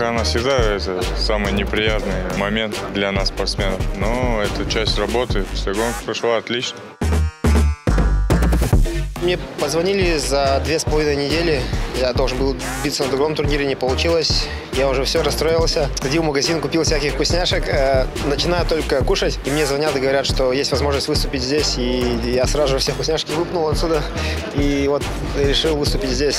она всегда это самый неприятный момент для нас, спортсменов. Но это часть работы. Вся гонка прошла отлично. Мне позвонили за 2,5 недели. Я должен был биться на другом турнире, не получилось. Я уже все расстроился. Сходил в магазин, купил всяких вкусняшек. Начинаю только кушать, и мне звонят и говорят, что есть возможность выступить здесь. И я сразу же все вкусняшки выпнул отсюда. И вот решил выступить здесь.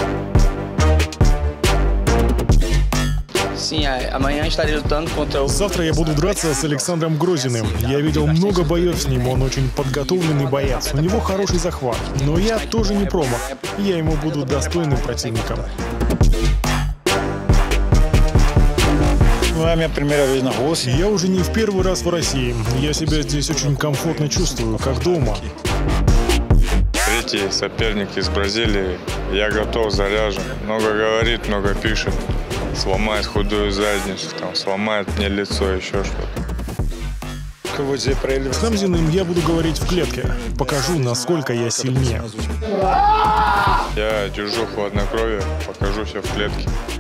Завтра я буду драться с Александром Грозиным. Я видел много боев с ним, он очень подготовленный боец. У него хороший захват. Но я тоже не промах. Я ему буду достойным противником. Я уже не в первый раз в России. Я себя здесь очень комфортно чувствую, как дома. Третий соперник из Бразилии. Я готов, заряжен. Много говорит, много пишет. Сломает худую задницу, там, сломает мне лицо, еще что-то. С Хамзиным я буду говорить в клетке. Покажу, насколько я сильнее. Я держу хладнокровие, покажу все в клетке.